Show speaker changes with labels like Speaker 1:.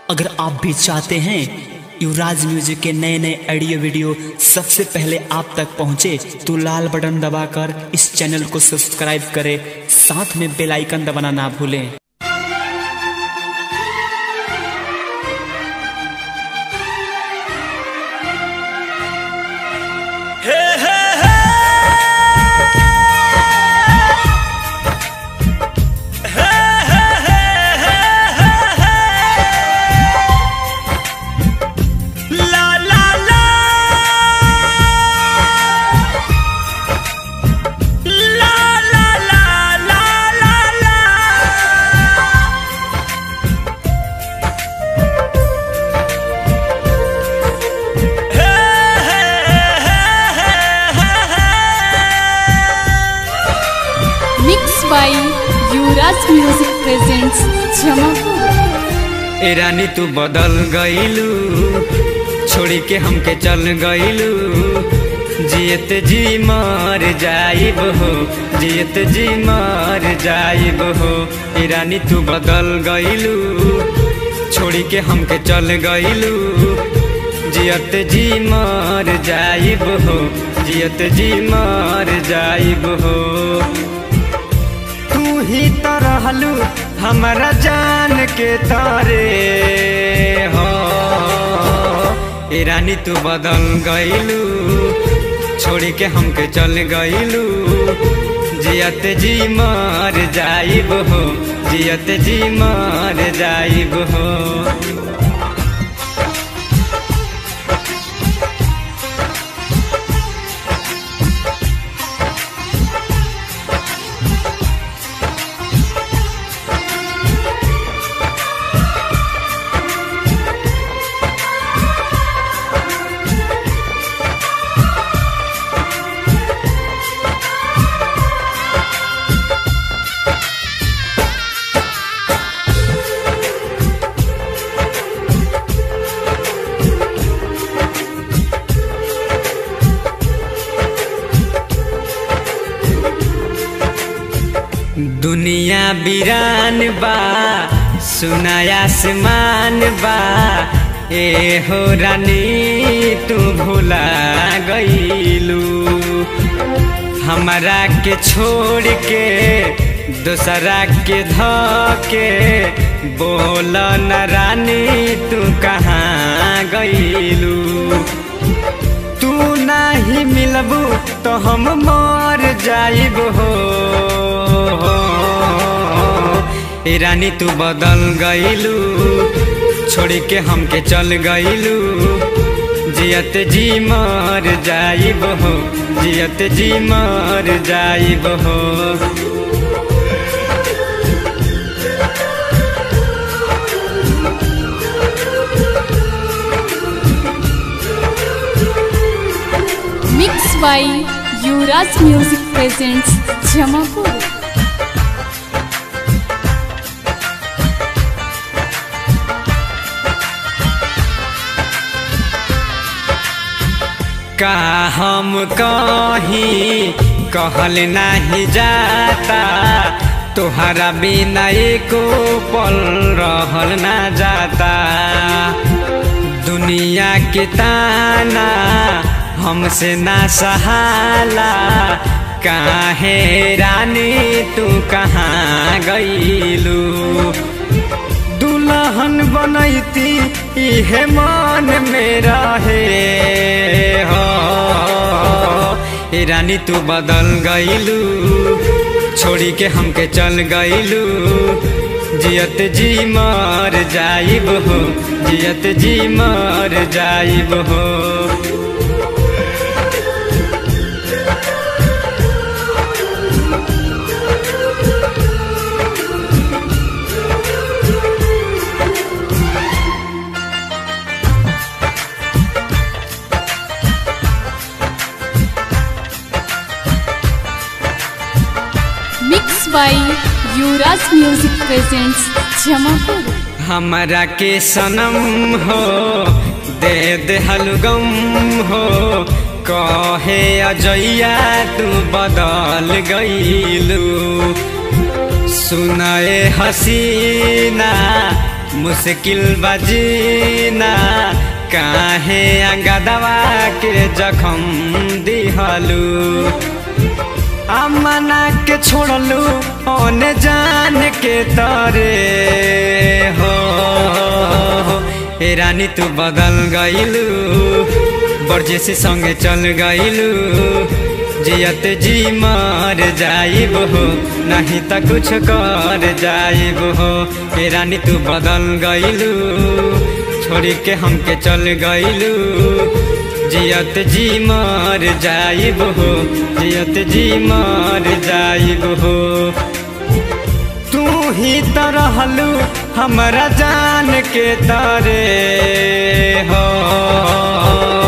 Speaker 1: अगर आप भी चाहते हैं युवराज म्यूजिक के नए नए ऑडियो वीडियो सबसे पहले आप तक पहुंचे तो लाल बटन दबाकर इस चैनल को सब्सक्राइब करें, साथ में बेल आइकन दबाना ना भूलें।
Speaker 2: by Yuvraj music presents Jamapur.
Speaker 3: ए रानी तू बदल गईलू, छोड़ी के हमके चल गईलू, जियत जी मर जाइब हो, जियत जी मर जाइब हो। ए रानी तू बदल गईलू, छोड़ी के हमके चल गईलू, जियत जी मर जाइब हो, जियत जी मर जाइब हो। तू ही तो रहलू हमारा जान के तारे हो। ए रानी तू बदल गईलू, छोड़ी के हमके चल गईलू, जियत जी मर जाइब हो, जियत जी मर जाइब हो। दुनिया बिरान बा, सुनाया आसमान बा, ए हो रानी तू भुला गईलू, हमारा के छोड़ के दूसरा के धके। बोल न रानी तू कहाँ गईलू, तू नहीं मिलबू तो हम मर जाइब हो। ए रानी तू बदल गईलू, छोड़ी के हमके चल गईलू, जियत जी मर जाइब हो, जियत जी मर जाइब हो।
Speaker 2: Mix by Yuvraj music presents Jamapur.
Speaker 3: का हम कहीं कहल नहीं जाता, तोहरा बिना एको पल रहल ना जाता। दुनिया के ताना हमसे ना सहाला, काहे रानी तू कहाँ गईलू। दुल्हन बनैती इहे मन में रहे हो। ए रानी तू बदल गईलू, छोड़ी के हमके चल गईलू, जियत जी मर जाइब हो, जियत जी मर जाइब हो।
Speaker 2: Mix by Yuvraj music presents Jamapur.
Speaker 3: हमरा के सनम हो दे दे हलगम हो, कहे अजैया तू बदल गईलू। सुनाए हसीना मुश्किल बजीना काहे अंगदवा के जखम दिहलू अमना के छोड़लू ओने जान के तरे हो ए रानी तू बदल गईलू बरजेसी संगे चल गईलू जियत जी मर जाइब हो नहीं तो कुछ कर जाइब हो ए रानी तू बदल गईलू छोड़ के हमके चल गईलू जियत जी मर जाइब हो जियत जी मर जाइब हो तू ही तो रहलू हमरा जान के तारे हो